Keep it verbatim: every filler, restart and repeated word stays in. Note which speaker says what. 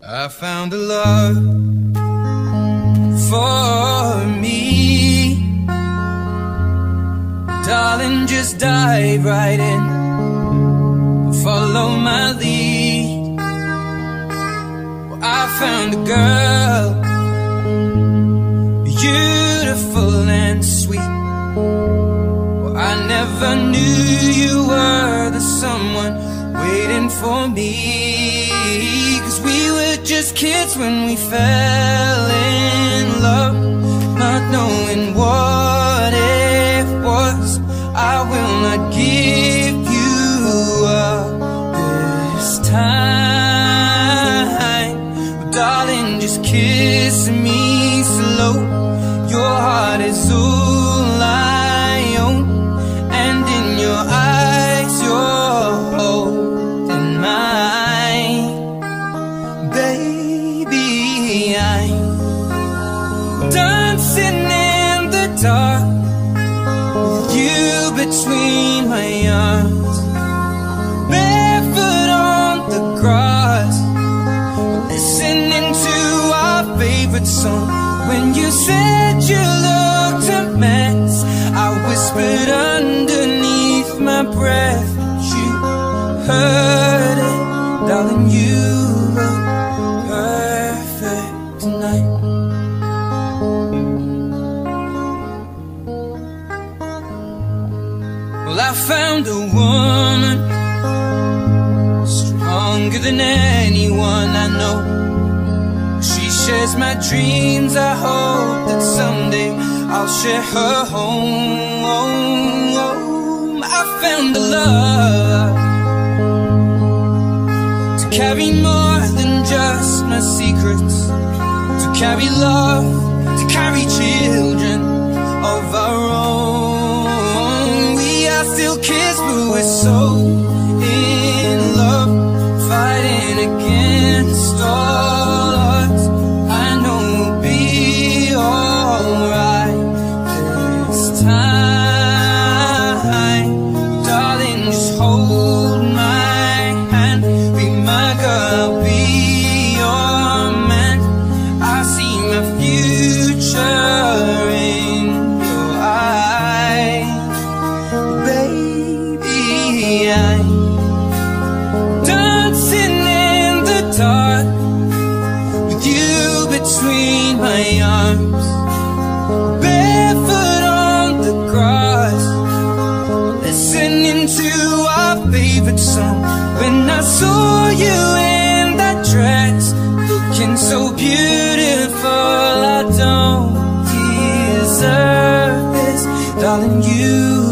Speaker 1: I found a love for me. Darling, just dive right in, follow my lead. Well, I found a girl, beautiful and sweet. Well, I never knew you were the someone waiting for me. Cause we were just kids when we fell in love, not knowing what it was. I will not give you up this time. But darling, just kiss me slow. Your heart is all I own, and in your eyes you're holding mine. Baby, I'm dancing in the dark, you between my arms, barefoot on the grass, listening to our favorite song. When you said you looked a mess, I whispered underneath my breath, but you heard it. Darling, you look perfect tonight. Well, I found a woman stronger than anyone I know. She shares my dreams. I hope that someday I'll share her home. I found a love to carry more than just my secrets, to carry love, to carry children of our own. We are still kids, but we're so in love, fighting against all odds. I know we'll be alright this time. Darling, just hold my hand, be my girl, I'll be your man. I see my future in your eyes. Baby, I'm dancing in the dark with you between my arms, barefoot on the grass, listening to our favorite song. When I saw you in that dress, looking so beautiful, I don't deserve this. Darling, you